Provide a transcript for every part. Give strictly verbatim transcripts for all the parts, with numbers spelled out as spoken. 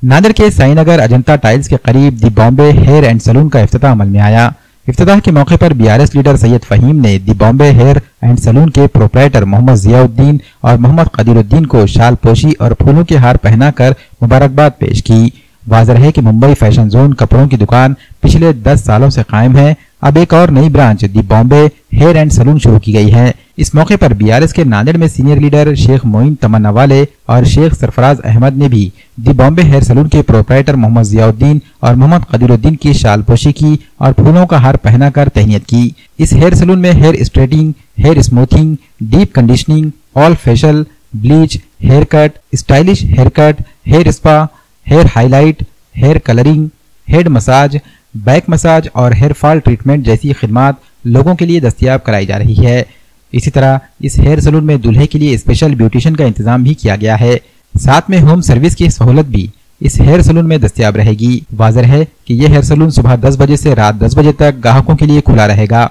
नांदेड़ के साईनगर अजंता टाइल्स के करीब the Bombay hair and salon का इफ्तिताह अमल में आया। इफ्तिताह के मौके पर बीआरएस लीडर सैयद फहीम ने the Bombay hair and salon के प्रोप्राइटर मोहम्मद जियाउद्दीन और मोहम्मद कदीरुद्दीन को शाल पोशी और फूलों के हार पहनाकर मुबारकबाद पेश की। वाज़ेह है कि मुंबई फैशन जोन कपड़ों की दुकान पिछले दस सालों से कायम है। अब एक और नई branch the Bombay hair and salon शुरू की गई है। इस मौके पर बीआरएस के नांदेड़ में senior leader Shaikh Moin Tamannawale और शेख सरफराज अहमद ने भी दी बॉम्बे हेयर सलून के प्रोप्राइटर मोहम्मद जियाउद्दीन और मोहम्मद कदीरुद्दीन की शालपोशी की और फूलों का हार पहनाकर तहनीत की। इस हेयर सलून में hair straightening, hair smoothing, deep conditioning, all facial, bleach, hair cut, stylish hair cut, hair spa, hair highlight, hair colouring, head massage, back massage और हेयर फॉल ट्रीटमेंट जैसी खिदमात लोगों के लिए दस्तयाब कराई जा रही है। इसी तरह इस हेयर सलून में दूल्हे के लिए स्पेशल ब्यूटिशियन का इंतजाम भी किया गया है। साथ में होम सर्विस की सहूलत भी इस हेयर सलून में दस्तयाब रहेगी। वाज़ेह है कि यह हेयर सलून सुबह दस बजे से रात दस बजे तक ग्राहकों के लिए खुला रहेगा।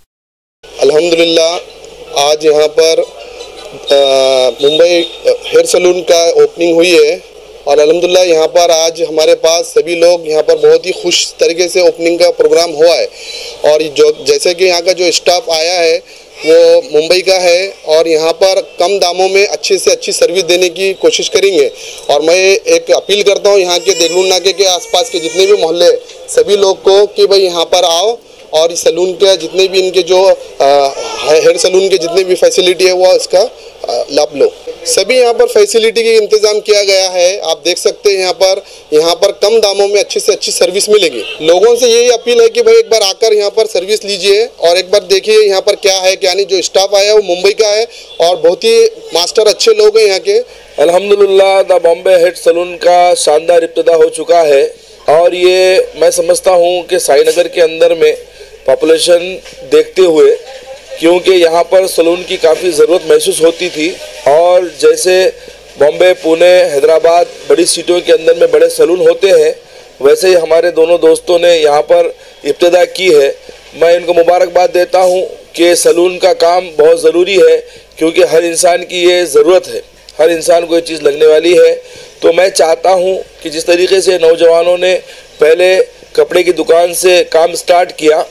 अल्हम्दुलिल्लाह आज यहाँ पर मुंबई हेयर सलून का ओपनिंग हुई है और अल्हम्दुलिल्लाह यहाँ पर आज हमारे पास सभी लोग यहाँ पर बहुत ही खुश तरीके से ओपनिंग का प्रोग्राम हुआ है। और जो जैसे कि यहाँ का जो स्टाफ आया है वो मुंबई का है और यहाँ पर कम दामों में अच्छे से अच्छी सर्विस देने की कोशिश करेंगे। और मैं एक अपील करता हूँ यहाँ के देगलूर नाके के आसपास के जितने भी मोहल्ले सभी लोग को कि भाई यहाँ पर आओ और इस सलून के जितने भी इनके जो हेयर सलून के जितने भी फैसिलिटी है वो इसका लाभ लो। सभी यहाँ पर फैसिलिटी का इंतजाम किया गया है। आप देख सकते हैं यहाँ पर यहाँ पर कम दामों में अच्छी से अच्छी सर्विस मिलेगी। लोगों से यही अपील है कि भाई एक बार आकर यहाँ पर सर्विस लीजिए और एक बार देखिए यहाँ पर क्या है क्या नहीं। जो स्टाफ आया है वो मुंबई का है और बहुत ही मास्टर अच्छे लोग हैं यहाँ के। अल्हम्दुलिल्लाह द बॉम्बे हेयर सलून का शानदार इब्तिदा हो चुका है और ये मैं समझता हूँ कि साईनगर के अंदर में पॉपुलेशन देखते हुए, क्योंकि यहाँ पर सलून की काफ़ी ज़रूरत महसूस होती थी और जैसे बॉम्बे, पुणे, हैदराबाद बड़ी सिटियों के अंदर में बड़े सलून होते हैं, वैसे ही हमारे दोनों दोस्तों ने यहाँ पर इब्तिदा की है। मैं इनको मुबारकबाद देता हूँ कि सलून का काम बहुत ज़रूरी है क्योंकि हर इंसान की ये ज़रूरत है, हर इंसान को ये चीज़ लगने वाली है। तो मैं चाहता हूँ कि जिस तरीके से नौजवानों ने पहले कपड़े की दुकान से काम स्टार्ट किया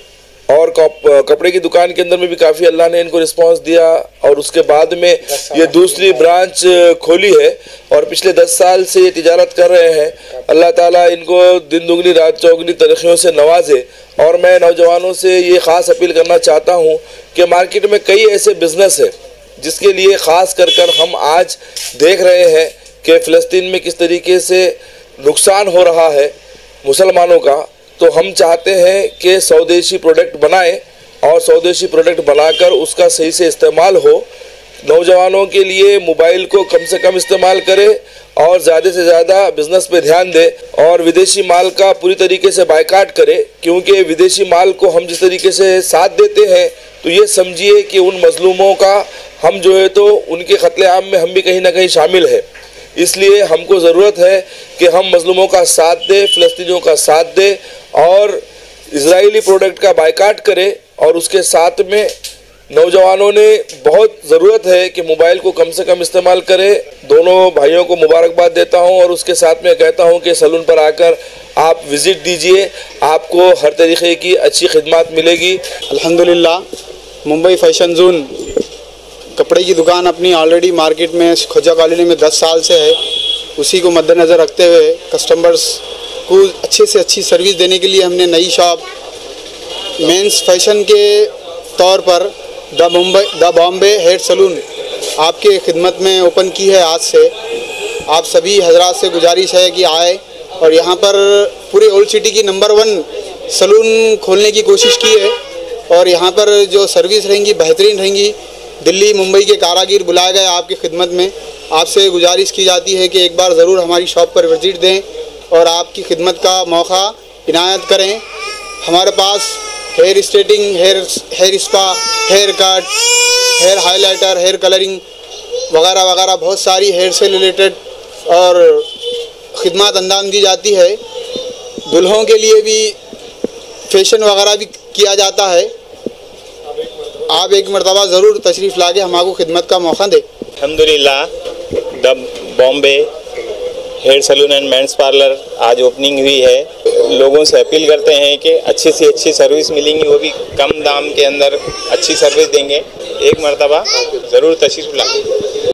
और कपड़े की दुकान के अंदर में भी काफ़ी अल्लाह ने इनको रिस्पांस दिया और उसके बाद में ये दूसरी ब्रांच खोली है और पिछले दस साल से ये तिजारत कर रहे हैं। अल्लाह ताला इनको दिन दुगनी रात चौगनी तरक्कियों से नवाजे। और मैं नौजवानों से ये ख़ास अपील करना चाहता हूँ कि मार्केट में कई ऐसे बिज़नेस है जिसके लिए ख़ास कर कर हम आज देख रहे हैं कि फ़लस्तीन में किस तरीके से नुकसान हो रहा है मुसलमानों का। तो हम चाहते हैं कि स्वदेशी प्रोडक्ट बनाएं और स्वदेशी प्रोडक्ट बनाकर उसका सही से इस्तेमाल हो। नौजवानों के लिए मोबाइल को कम से कम इस्तेमाल करें और ज़्यादा से ज़्यादा बिज़नेस पे ध्यान दें और विदेशी माल का पूरी तरीके से बायकाट करें, क्योंकि विदेशी माल को हम जिस तरीके से साथ देते हैं तो ये समझिए कि उन मजलूमों का हम जो है तो उनके कत्लेआम में हम भी कहीं ना कहीं शामिल है। इसलिए हमको ज़रूरत है कि हम मजलूमों का साथ दें, फ़लस्तीनियों का साथ दें और इजरायली प्रोडक्ट का बायकाट करें। और उसके साथ में नौजवानों ने बहुत ज़रूरत है कि मोबाइल को कम से कम इस्तेमाल करें। दोनों भाइयों को मुबारकबाद देता हूं और उसके साथ में कहता हूं कि सलून पर आकर आप विज़िट दीजिए, आपको हर तरीके की अच्छी खिदमत मिलेगी। अल्हम्दुलिल्लाह मुंबई फैशन जोन कपड़े की दुकान अपनी ऑलरेडी मार्केट में खोजा कॉलोनी में दस साल से है। उसी को मद्देनज़र रखते हुए कस्टमर्स को अच्छे से अच्छी सर्विस देने के लिए हमने नई शॉप मेंस फैशन के तौर पर the Mumbai the Bombay hair salon आपके खिदमत में ओपन की है। आज से आप सभी हजरात से गुजारिश है कि आए और यहाँ पर पूरे ओल्ड सिटी की नंबर वन सलून खोलने की कोशिश की है और यहाँ पर जो सर्विस रहेंगी बेहतरीन रहेंगी। दिल्ली मुंबई के कारागिर बुलाए गए आपकी खिदमत में। आपसे गुजारिश की जाती है कि एक बार ज़रूर हमारी शॉप पर विज़िट दें और आपकी खिदमत का मौका इनायत करें। हमारे पास hair straightening, hair hair spa, hair cut, hair highlighter, hair colouring वगैरह वगैरह बहुत सारी हेयर से रिलेटेड और खिदमत अंजाम दी जाती है। दुल्हों के लिए भी फैशन वगैरह भी किया जाता है। आप एक मरतबा ज़रूर तशरीफ़ लाके हमारे खिदमत का मौका दें। अल्हम्दुलिल्लाह the Bombay hair salon and men's parlour आज ओपनिंग हुई है। लोगों से अपील करते हैं कि अच्छी से अच्छी सर्विस मिलेंगी, वो भी कम दाम के अंदर अच्छी सर्विस देंगे। एक मर्तबा ज़रूर तशरीफ लाएं।